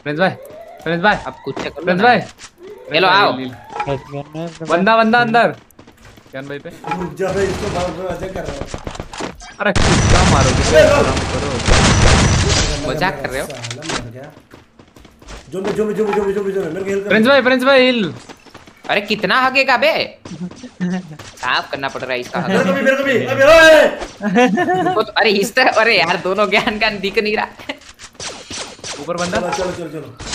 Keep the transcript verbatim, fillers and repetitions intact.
Prince भाई Prince भाई अब कुछ कर लो प्रिंस ना। भाई हेलो आओ। बंदा बंदा अंदर कैन भाई पे रुक जा भाई, इसको मार दो, ऐसे कर रहा है। अरे कितना मारोगे आराम करो। मजाक कर रहे हो? साला मर गया। जो मैं जो मैं जो मैं जो मैं जो मैं जो मैं मेरे को हेल्प कर। प्रिंस भाई प्रिंस भाई हिल। अरे कितना हगेगा बे? साफ करना पड़ रहा है इसका मेरे को हग। भी मेरे को भी अबे ओए। रुको तो- अरे इस तरह, अरे यार दोनों ज्ञान ज्ञान दिख नहीं रहा। ऊपर बंदा चलो चलो चलो चलो